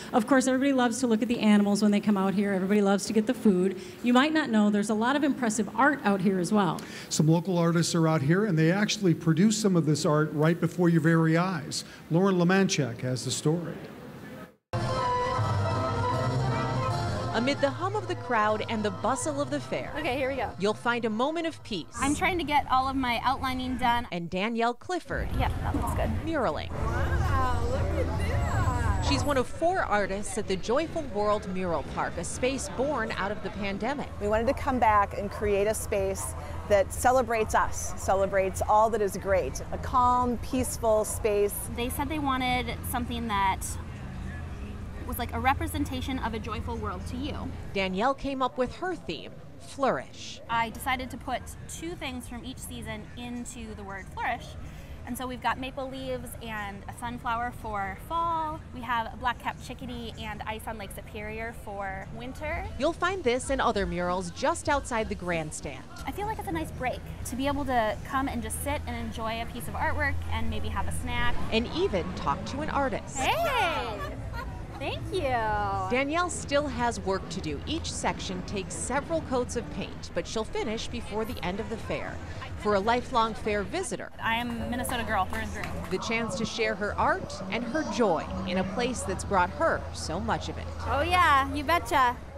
Of course, everybody loves to look at the animals when they come out here. Everybody loves to get the food. You might not know there's a lot of impressive art out here as well. Some local artists are out here, and they actually produce some of this art right before your very eyes. Lauren Lemanchek has the story. Amid the hum of the crowd and the bustle of the fair, okay, here we go. You'll find a moment of peace. I'm trying to get all of my outlining done. And Danielle Clifford. Yeah, that looks good. Muraling. Wow, look at that. She's one of 4 artists at the Joyful World Mural Park, a space born out of the pandemic. We wanted to come back and create a space that celebrates us, celebrates all that is great. A calm, peaceful space. They said they wanted something that was like a representation of a joyful world to you. Danielle came up with her theme, flourish. I decided to put 2 things from each season into the word flourish. And so we've got maple leaves and a sunflower for fall. We have a black-capped chickadee and ice on Lake Superior for winter. You'll find this and other murals just outside the grandstand. I feel like it's a nice break to be able to come and just sit and enjoy a piece of artwork and maybe have a snack. And even talk to an artist. Hey! Thank you. Danielle still has work to do. Each section takes several coats of paint, but she'll finish before the end of the fair. For a lifelong fair visitor, I am a Minnesota girl through and through. the chance to share her art and her joy in a place that's brought her so much of it. Oh yeah, you betcha.